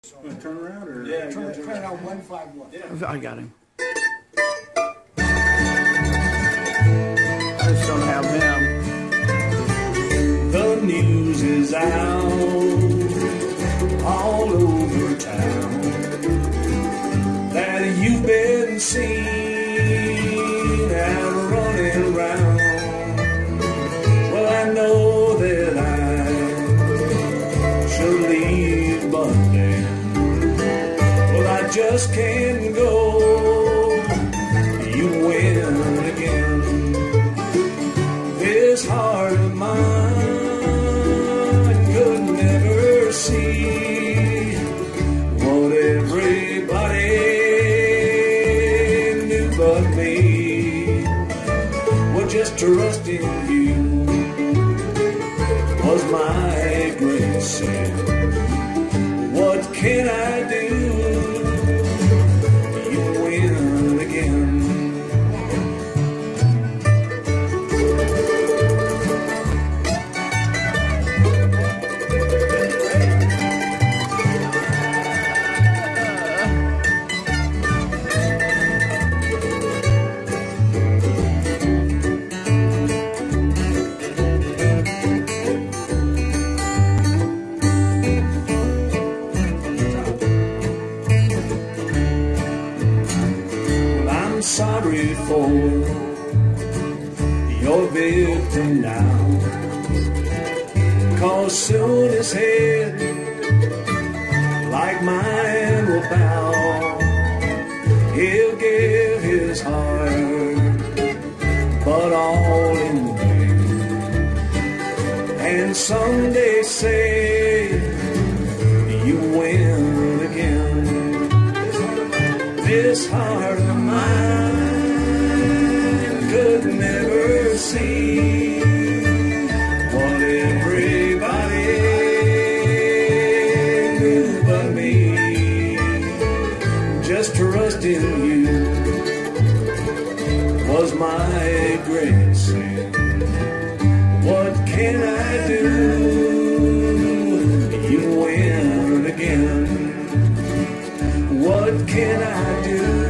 Turn around or turn on 151. Yeah. I got him. I just don't have him. The news is out all over town that you've been seen out running around. Well, I know that I should leave, but then, well, I just can't go. You win again. This heart of mine could never see what everybody knew but me. Well, just trusting you was my great sin. What can I do? You win again. Sorry for your victim now, 'cause soon his head like mine will bow. He'll give his heart, but all in vain, and someday say you win again. This heart of mine could never see what everybody knew but me. Just trusting you was my great sin. What can I do? You win again. What can I do?